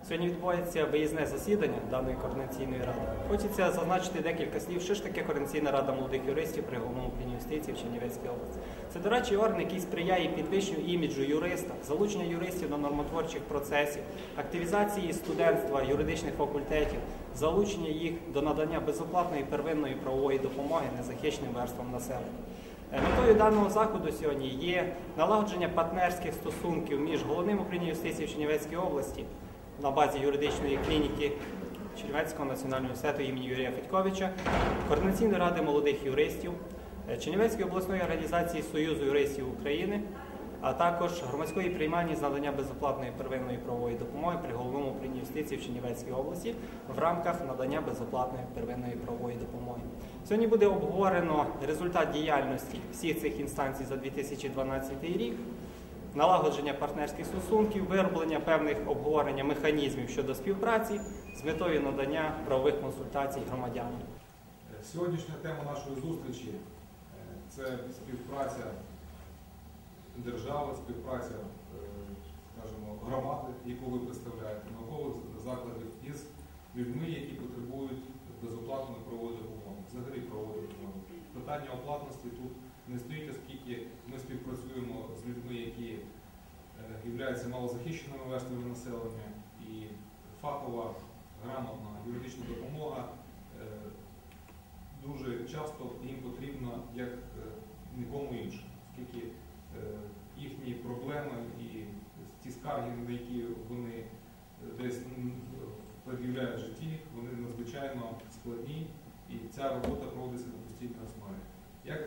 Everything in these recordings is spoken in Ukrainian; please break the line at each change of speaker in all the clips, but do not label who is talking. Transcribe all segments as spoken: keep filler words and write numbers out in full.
Сьогодні відбувається виїзне засідання даної координаційної ради. Хочеться зазначити декілька слів, що ж таке Координаційна рада молодих юристів при Головному управлінні юстиції в Чернівецькій області. Це дорадчий орган, який сприяє підвищенню іміджу юриста, залучення юристів до нормотворчих процесів, активізації студентства юридичних факультетів, залучення їх до надання безоплатної первинної правової допомоги незахищеним верствам населення. Метою даного заходу сьогодні є налагодження партнерських стосунків між Головним управлінням юстиції в Чернівецькій області на базі юридичної клініки Чернівецького національного університету імені Юрія Федьковича, Координаційної ради молодих юристів, Чернівецької обласної організації Союзу юристів України, а також громадської приймальні з надання безоплатної первинної правової допомоги при Головному управлінні юстиції в Чернівецькій області в рамках надання безоплатної первинної правової допомоги. Сьогодні буде обговорено результат діяльності всіх цих інстанцій за дві тисячі дванадцятий рік, налагодження партнерських стосунків, вироблення певних обговорення механізмів щодо співпраці з метою надання правових консультацій громадянам.
Сьогоднішня тема нашої зустрічі – це співпраця держави, співпраця, скажімо, громади, яку ви представляєте, наукових закладів із людьми, які потребують безоплатної правової допомоги, взагалі правової допомоги. Питання оплатності тут не стоїть, оскільки ми співпрацюємо з людьми, які являються малозахищеними верствами населення, і фахова, грамотна юридична допомога дуже часто їм потрібна як нікому іншому, оскільки їхні проблеми і ті скарги, на які вони десь пред'являють в житті, вони надзвичайно складні, і ця робота проводиться на постійній основі. Як,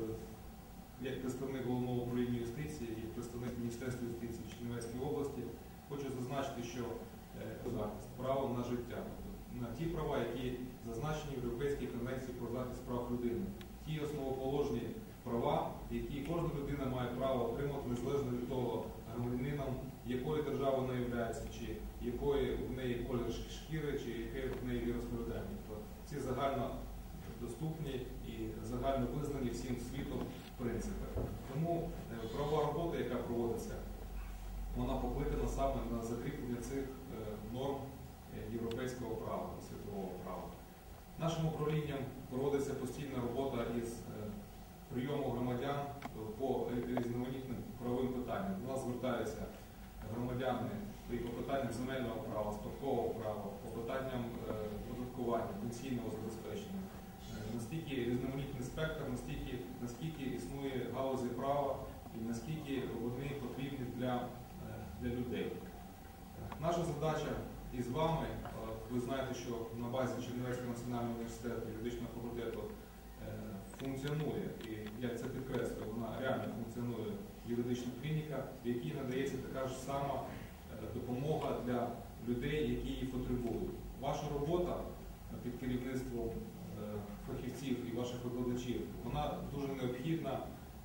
як представник Головного управління юстиції і представник Міністерства юстиції в Чернівецькій області, хочу зазначити, що захист, право на життя, на ті права, які зазначені в Європейській конвенції про захист прав людини, ті основоположні права, які кожна людина має право отримати незалежно від того, громадянином якої держави вона є, чи якої в неї колір шкіри, чи яке в неї віросповідання. Ці загально доступні і загально визнані всім світом принципи. Тому правова робота, яка проводиться, вона покликана саме на закріплення цих норм європейського права, світового права. Нашим управлінням проводиться постійна робота із прийому громадян по різноманітним правовим питанням. До нас звертаються громадяни і по питанням земельного права, спадкового права, по питанням податкування, пенсійного забезпечення. Настільки різноманітний спектр, настільки, наскільки існує галузі права і наскільки вони потрібні для, для людей. Наша задача із вами, ви знаєте, що на базі Чернівецького національного університету юридичного факультету функціонує, і я це підкреслюю, вона реально функціонує юридична клініка, в якій надається така ж сама допомога для людей, які її потребують. Ваша робота під керівництвом фахівців і ваших викладачів, вона дуже необхідна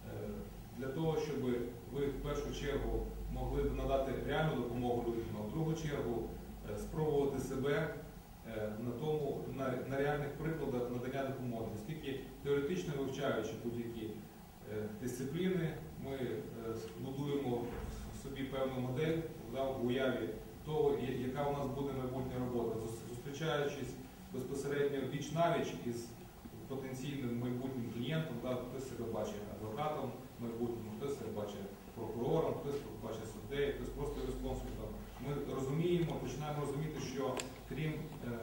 для того, щоб ви в першу чергу могли надати реальну допомогу людям, а в другу чергу спробувати себе на, тому, на, на реальних прикладах надання допомоги. Оскільки теоретично вивчаючи будь-які дисципліни, ми будуємо в собі певну модель в уяві того, яка у нас буде майбутня робота. Зустрічаючись безпосередньо віч-навіч із потенційним майбутнім клієнтом, да, хтось себе бачить адвокатом майбутньому, хтось себе бачить прокурором, хтось бачить суддею, хтось просто юрисконсультом. Ми розуміємо, починаємо розуміти, що крім е,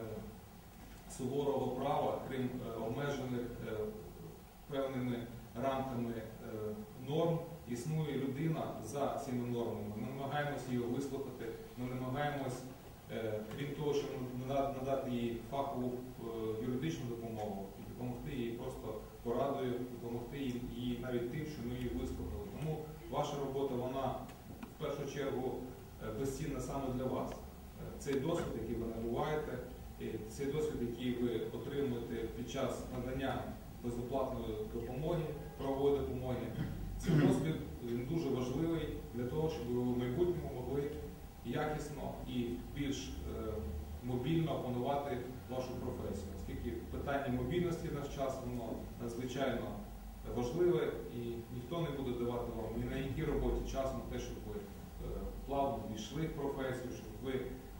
суворого права, крім е, обмежених е, певними рамками е, норм, існує людина за цими нормами. Ми намагаємося її вислухати, ми намагаємось, е, крім того, щоб надати їй фахову е, юридичну допомогу, допомогти їй просто порадою, допомогти їй навіть тим, що ми її вислухали. Тому ваша робота, вона в першу чергу безцінна саме для вас. Цей досвід, який ви набуваєте, цей досвід, який ви отримуєте під час надання безоплатної допомоги, правової допомоги, цей досвід він дуже важливий для того, щоб ви в майбутньому могли якісно і більш е, мобільно опанувати вашу професію. Оскільки питання мобільності в наш час, воно надзвичайно важливе, і ніхто не буде давати вам ні на якій роботі часу на те, щоб ви плавно війшли в професію, щоб ви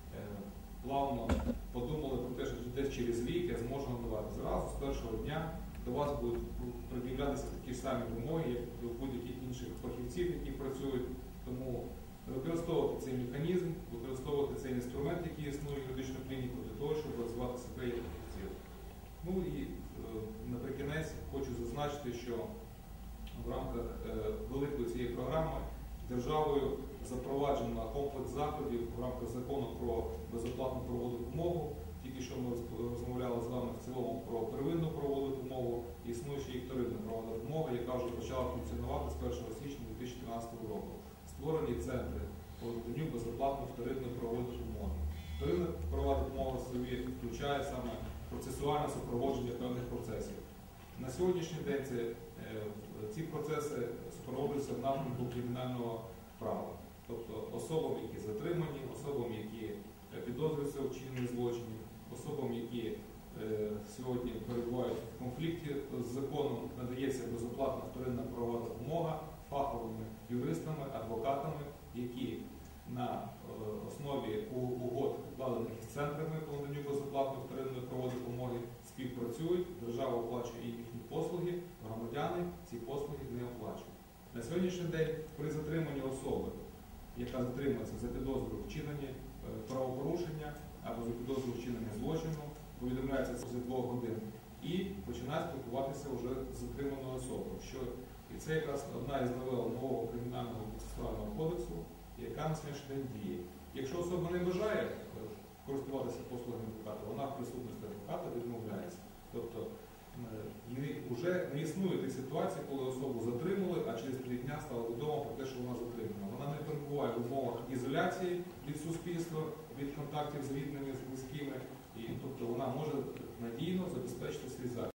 плавно подумали про те, що десь через рік я зможу надавати. Зразу з першого дня до вас будуть пред'являтися такі ж самі вимоги, як до будь-яких інших фахівців, які працюють. Тому використовувати цей механізм, використовувати цей інструмент, який існує в юридичну клініку, для того, щоб розвивати себе як фахівців. Ну і е, наприкінець хочу зазначити, що в рамках е, великої цієї програми державою запроваджено комплекс заходів в рамках закону про безоплатну правову допомогу. Тільки що ми розмовляли з вами в цілому про первинну правову допомогу, і існує ще і вторинна правова допомога, яка вже почала функціонувати з першого січня дві тисячі тринадцятого року. Створені центри по наданню безоплатної вторинної правової допомоги. Вторинна правова допомога в собі включає саме процесуальне супроводження певних процесів. На сьогоднішній день це, е, ці процеси супроводжуються в напрямку кримінального права. Тобто особам, які затримані, особам, які підозрюються у вчиненні злочинів, особам, які е, сьогодні перебувають в конфлікті з законом, надається безоплатна вторинна правова допомога фаховими юристами, адвокатами, які на е, основі угод, укладених із центрами по наданню безоплатної вторинної правової допомоги, співпрацюють, держава оплачує і їхні послуги, громадяни ці послуги не оплачують. На сьогоднішній день при затриманні особи, яка затримується за підозрою вчинення е, правопорушення або за підозрою вчинення злочину, повідомляється за двох годин і починає спілкуватися вже з затриманою особою. Що, і це якраз одна із новел нового кримінального процесуального кодексу, яка на сьогоднішній день діє. Якщо особа не бажає е, користуватися послугами адвоката, вона в присутності адвоката відмовляється. Тобто вже не існує тих ситуацій, коли особу затримали, а через три дня стало відомо про те, що вона затримана. Вона не перебуває в умовах ізоляції від суспільства, від контактів з рідними, з близькими, і тобто вона може надійно забезпечити свій захист.